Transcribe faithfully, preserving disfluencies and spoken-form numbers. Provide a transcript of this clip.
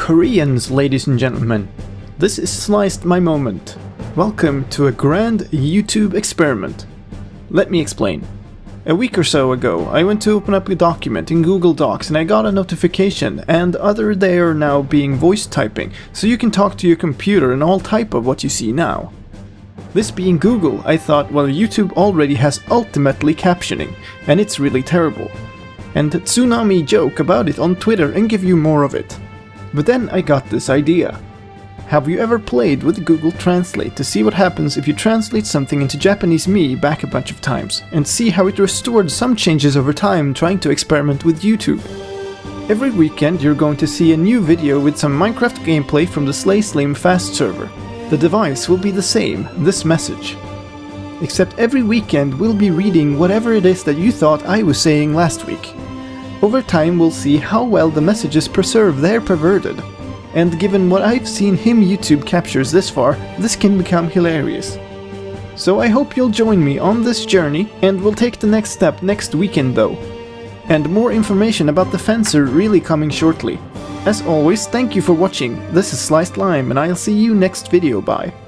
Koreans, ladies and gentlemen. This is Sliced My Moment. Welcome to a grand YouTube experiment. Let me explain. A week or so ago, I went to open up a document in Google Docs and I got a notification, and other they are now being voice typing, so you can talk to your computer and all type of what you see now. This being Google, I thought, well, YouTube already has ultimately captioning, and it's really terrible. And Tsunami joke about it on Twitter and give you more of it. But then I got this idea. Have you ever played with Google Translate to see what happens if you translate something into Japanese me back a bunch of times, and see how it restored some changes over time trying to experiment with YouTube? Every weekend you're going to see a new video with some Minecraft gameplay from the slicedlime fast server. The device will be the same, this message. Except every weekend we'll be reading whatever it is that you thought I was saying last week. Over time we'll see how well the messages preserve their perverted. And given what I've seen him YouTube captures this far, this can become hilarious. So I hope you'll join me on this journey, and we'll take the next step next weekend though. And more information about the fencer really coming shortly. As always, thank you for watching. This is slicedlime, and I'll see you next video. Bye.